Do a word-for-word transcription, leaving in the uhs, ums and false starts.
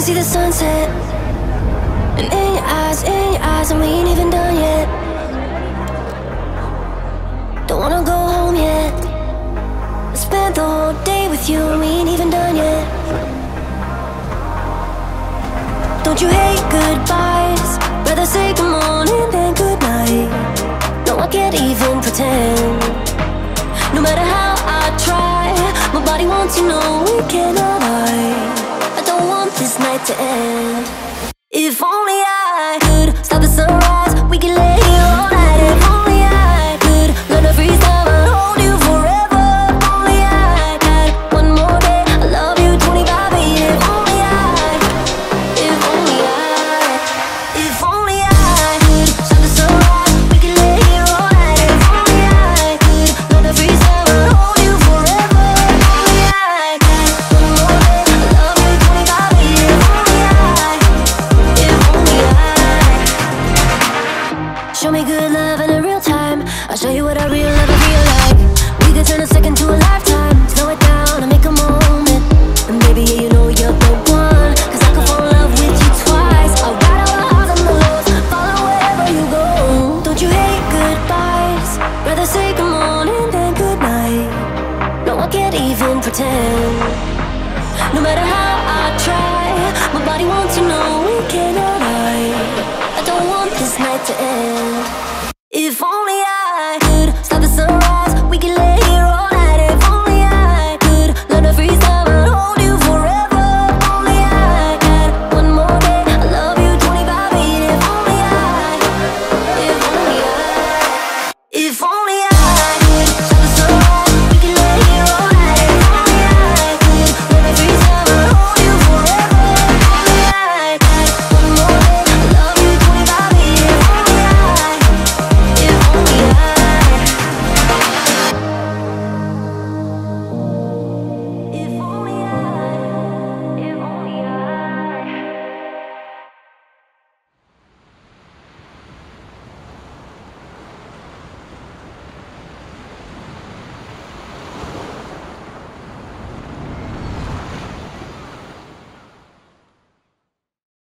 see the sunset, and in your eyes, in your eyes, and we ain't even done yet. Don't wanna go home yet. I spent the whole day with you, and we ain't even done yet. Don't you hate goodbyes? Rather say good morning than good night. No, I can't even pretend. No matter how I try, my body wants you, know we cannot hide. I don't want this night to end. If only I could stop the sunrise, we could lay here all night. If only I could learn to freeze time and hold you forever. If only I had one more day, I love you twenty-five. If only I, if only I, if only I could stop the sunrise, we could lay here all night. If only I could learn to freeze time and hold you forever. If only I had one more day, I love you twenty-five. If only I, if only I. Show me good love in a real time. I'll show you what I real love and feel like. We could turn a second to a lifetime. Slow it down and make a moment. And baby, yeah, you know you're the one. Cause I could fall in love with you twice. I'll ride all the highs and the lows, follow wherever you go. Don't you hate goodbyes? Rather say good morning than good night. No, I can't even pretend. No matter how